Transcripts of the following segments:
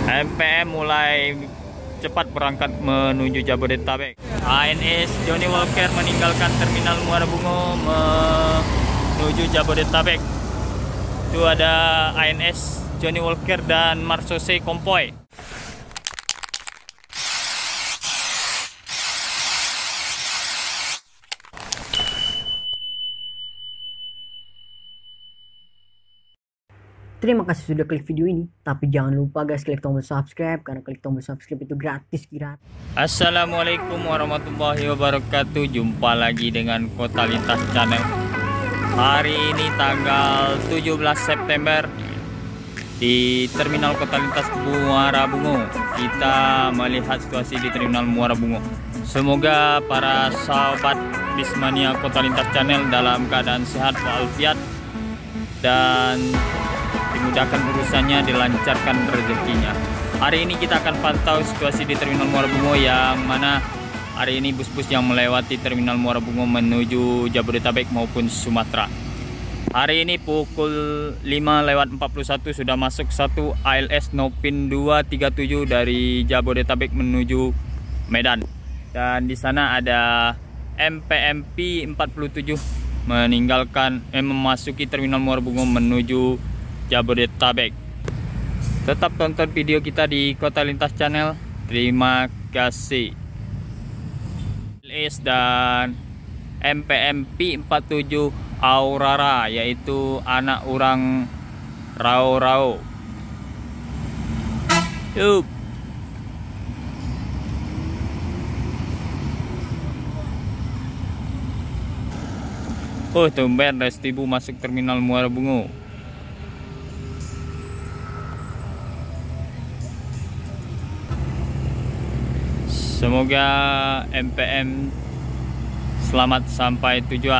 MPM mulai cepat berangkat menuju Jabodetabek. ANS Johnny Walker meninggalkan Terminal Muara Bungo menuju Jabodetabek. Itu ada ANS Johnny Walker dan Marsose Konvoy. Terima kasih sudah klik video ini, tapi jangan lupa guys klik tombol subscribe, karena klik tombol subscribe itu gratis. Assalamualaikum warahmatullahi wabarakatuh. Jumpa lagi dengan Kota Lintas Channel. Hari ini tanggal 17 September di Terminal Kota Lintas Muara Bungo. Kita melihat situasi di Terminal Muara Bungo. Semoga para sahabat Bismania Kota Lintas Channel dalam keadaan sehat walafiat dan dimudahkan urusannya, dilancarkan rezekinya. Hari ini kita akan pantau situasi di Terminal Muara Bungo, yang mana hari ini bus-bus yang melewati Terminal Muara Bungo menuju Jabodetabek maupun Sumatera. Hari ini pukul 5:41 sudah masuk satu ALS Nopin 237 dari Jabodetabek menuju Medan. Dan di sana ada MPMP 47 memasuki Terminal Muara Bungo menuju Jabodetabek. Tetap tonton video kita di Kota Lintas Channel. Terima kasih. LS dan MPMP 47 Aurora, yaitu anak orang Rao-Rao. Yup. Oh, tumben Restibu masuk Terminal Muara Bungo. Semoga MPM selamat sampai tujuan.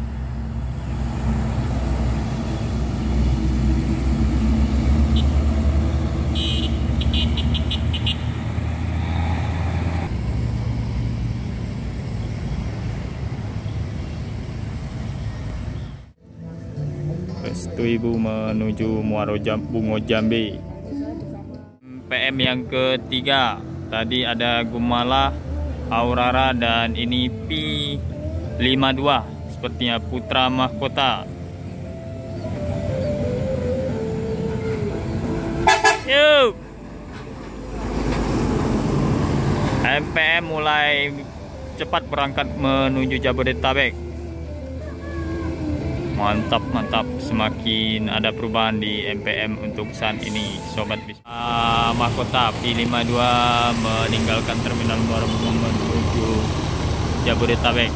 Restu Ibu menuju Muara Bungo Jambi. MPM yang ketiga. Tadi ada Gumala, Aurora, dan ini P52 sepertinya Putra Mahkota. Yuk. MPM mulai cepat berangkat menuju Jabodetabek. Mantap, mantap. Semakin ada perubahan di MPM untuk saat ini, sobat bis. Mahkota P52 meninggalkan Terminal Muara Bungo menuju Jabodetabek.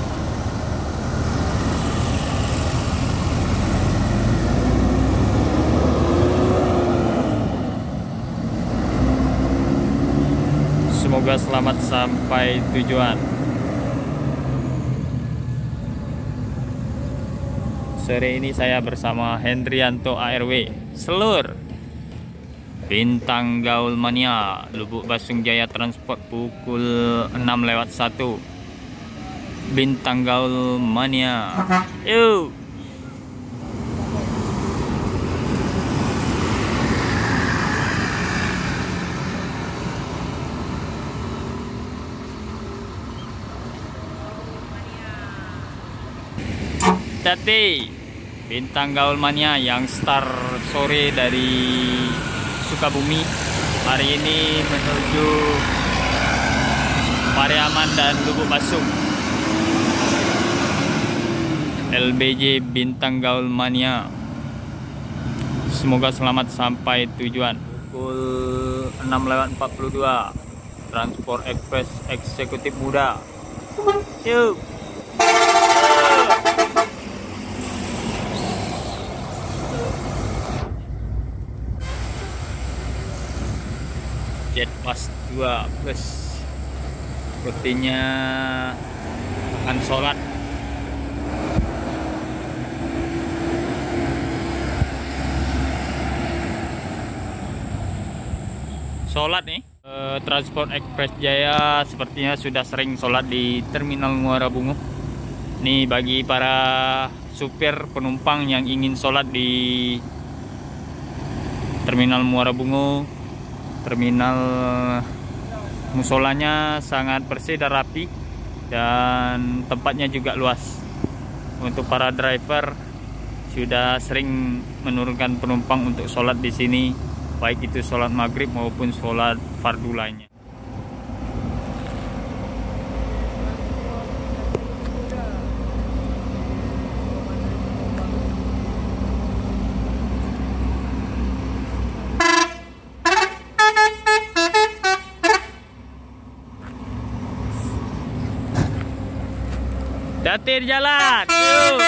Semoga selamat sampai tujuan. Sore ini saya bersama Hendrianto ARW Selur Bintang Gaul Mania Lubuk Basung Jaya Transport pukul 6:01. Bintang Gaul Mania. Yuk. Tati Bintang Gaul Mania yang start sore dari Sukabumi, hari ini menuju Pariaman dan Lubuk Basung. LBJ Bintang Gaul Mania, semoga selamat sampai tujuan. Pukul 6:42 Transport Express Eksekutif Muda. Yuk. Jetpas 2 plus rutinnya akan sholat. Nih Transport Express Jaya sepertinya sudah sering sholat di Terminal Muara Bungo. Nih bagi para supir penumpang yang ingin sholat di Terminal Muara Bungo, Terminal musolanya sangat bersih dan rapi, dan tempatnya juga luas. Untuk para driver sudah sering menurunkan penumpang untuk sholat di sini, baik itu sholat maghrib maupun sholat fardu lainnya. Hati-hati di jalan, yuk.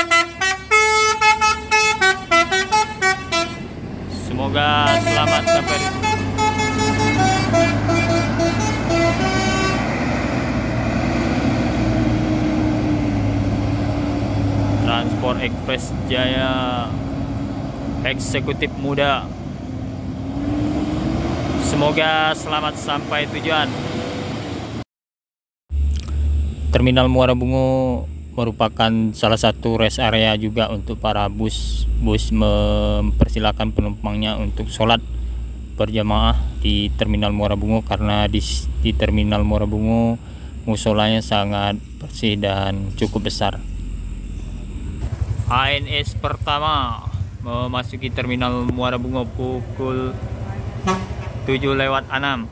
Semoga selamat sampai. Transport Express Jaya, eksekutif muda. Semoga selamat sampai tujuan. Terminal Muara Bungo merupakan salah satu rest area juga untuk para bus mempersilahkan penumpangnya untuk sholat berjamaah di Terminal Muara Bungo, karena di Terminal Muara Bungo musolanya sangat bersih dan cukup besar. ANS pertama memasuki Terminal Muara Bungo pukul 7:06.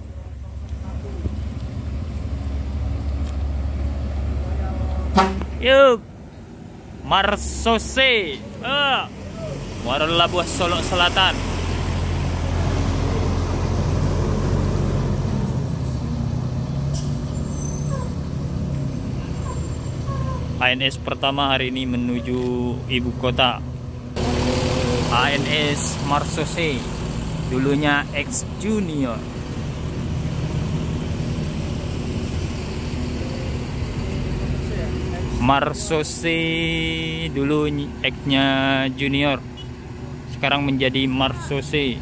Yuk, Marsose, Muara Labuh Solok Selatan. ANS pertama hari ini menuju ibu kota. ANS Marsose, dulunya X Junior. Marsose dulu X-nya Junior, sekarang menjadi Marsose.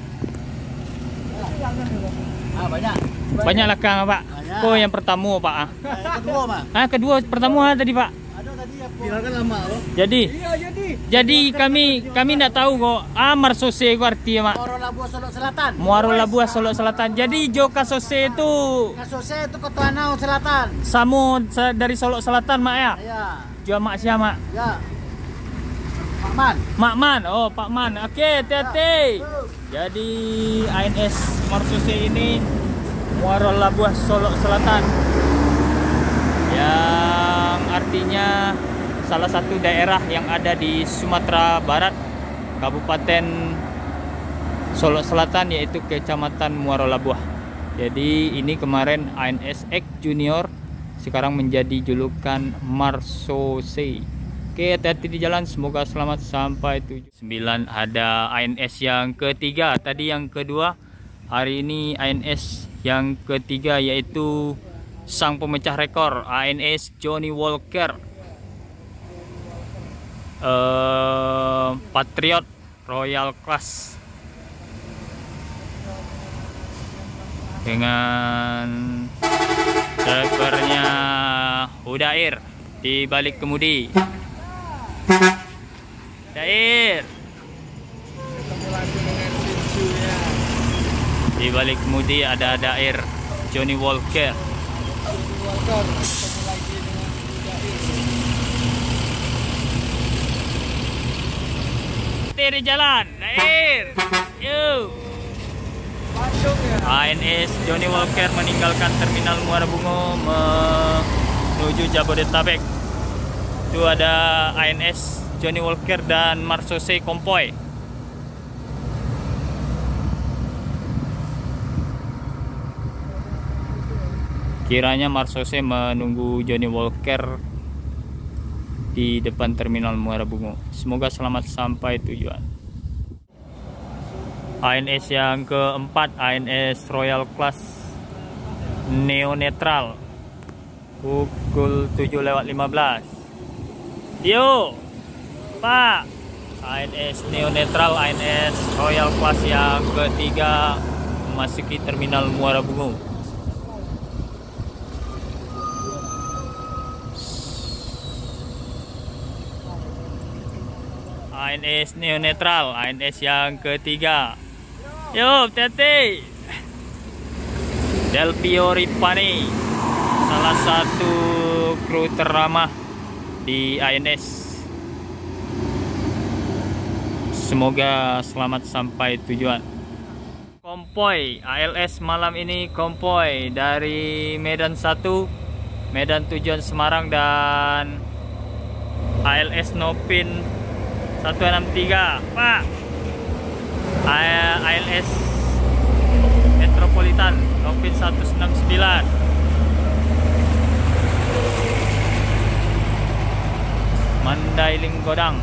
Banyak lah Kang, Pak. Kok yang pertama Pak? Kedua Pak. Kedua, pertama tadi Pak. Ada tadi ya kan lama loh. Jadi kami tidak tahu kok. Marsose itu artinya Mak. Muara Labuh Solok Selatan. Muara Labuh Solok Selatan. Jadi Joka Sose itu Kasose itu Kota Nau Selatan. Samo dari Solok Selatan Mak ya? Ya. Jual Mak siapa Mak? Ya. Pak Man. Mak Man, oh Pak Man. Oke, hati-hati. Jadi ANS Marsose ini Muara Labuh Solok Selatan, yang artinya salah satu daerah yang ada di Sumatera Barat, Kabupaten Solok Selatan, yaitu Kecamatan Muara Labuh. Jadi ini kemarin ANS X Junior, sekarang menjadi julukan Marsose. Oke, hati-hati di jalan, semoga selamat sampai tujuan. 9 ada ANS yang ketiga, tadi yang kedua, hari ini ANS yang ketiga yaitu sang pemecah rekor ANS Johnny Walker, Patriot Royal Class, dengan drivernya Hudair di balik kemudi. Dair di balik kemudi ada Dair Johnny Walker. Di jalan, Dair. Yuk. ANS Johnny Walker meninggalkan Terminal Muara Bungo menuju Jabodetabek. Itu ada ANS Johnny Walker dan Marsose Konvoy. Kiranya Marsose menunggu Johnny Walker di depan Terminal Muara Bungo. Semoga selamat sampai tujuan. ANS yang keempat, ANS Royal Class Neo Netral, pukul 7:15. Yo Pak, ANS Neo Netral, ANS Royal Class yang ketiga memasuki Terminal Muara Bungo. ANS Neo Netral, ANS yang ketiga. Yo, hati-hati. Delpio Ripani, salah satu kru terramah di ANS. Semoga selamat sampai tujuan. Konvoy ALS malam ini konvoy dari Medan 1, Medan tujuan Semarang, dan ALS Nopin 163, Pak. ALS Metropolitan Nopin 169. Mandailing Godang.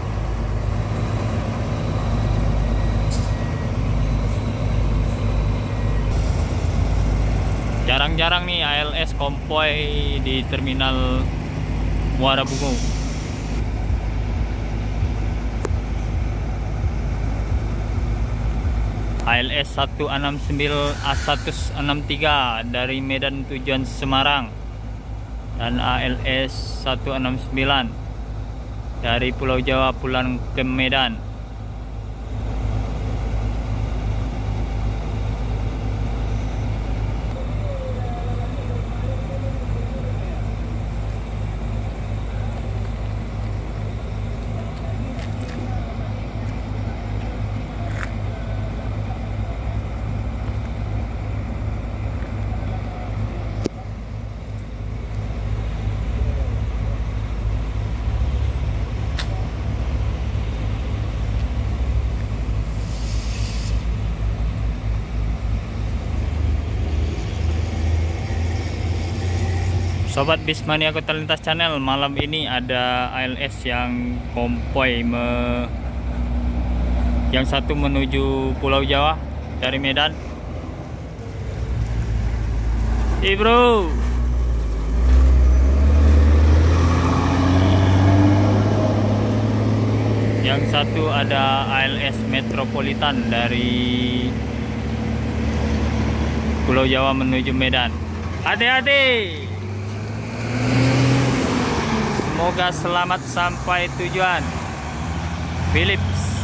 Jarang-jarang nih ALS konvoy di terminal Muara Bungu. ALS 163 dari Medan tujuan Semarang, dan ALS 169 dari Pulau Jawa pulang ke Medan. Sobat Bismania Kota Lintas Channel, malam ini ada ALS yang konvoy yang satu menuju Pulau Jawa dari Medan. Bro. Yang satu ada ALS Metropolitan dari Pulau Jawa menuju Medan. Hati-hati. Semoga selamat sampai tujuan. Philips.